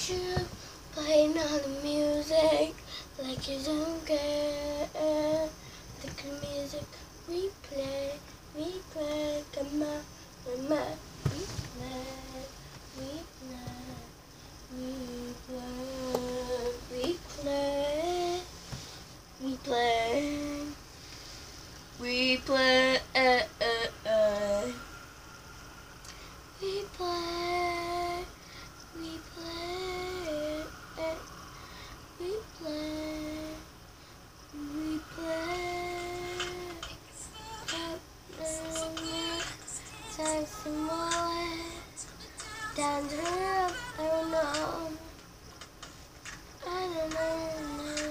you playing all the music like you don't care. The good music we play, come on, we play, we play, we play, we play, we play, we play, we play, we play, we play, we play. Time some more. Down the road, I don't know. I don't know.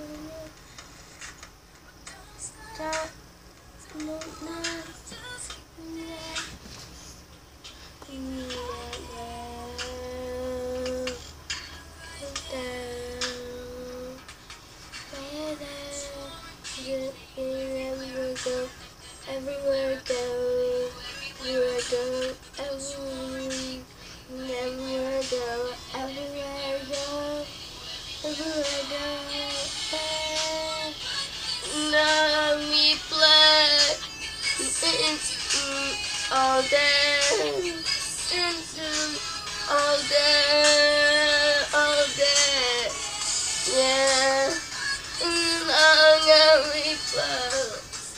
Stop. No. Everywhere I go, everywhere I go, everywhere I go, everywhere I go, everywhere I go. Now we play all day, all day, yeah. Now we play.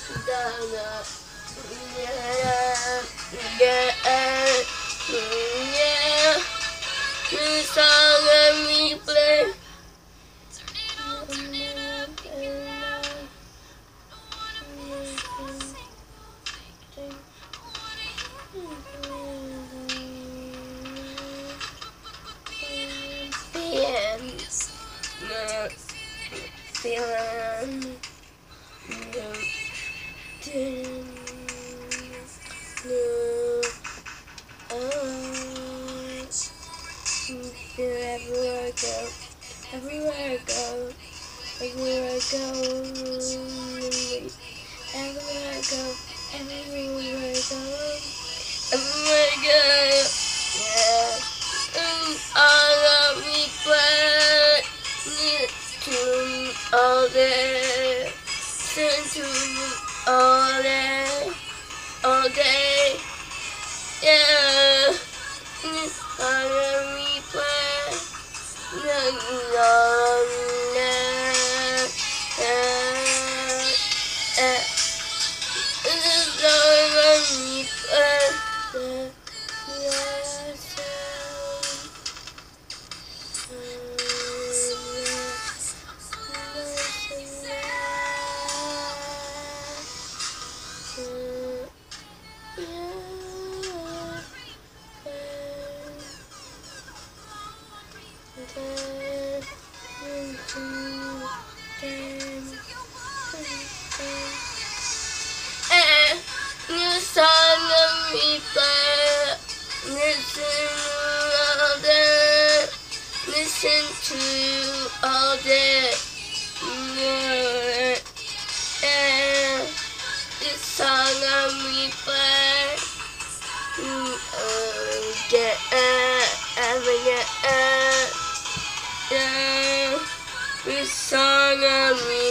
Yeah. The song that we play. Everywhere I go, everywhere I go, everywhere I go, everywhere I go, everywhere I go, everywhere I go, yeah. All of me play, tune all day, tune all day, yeah. All of me play, new song of me play, listen to all day, yeah. This song of me play, yeah. This song of me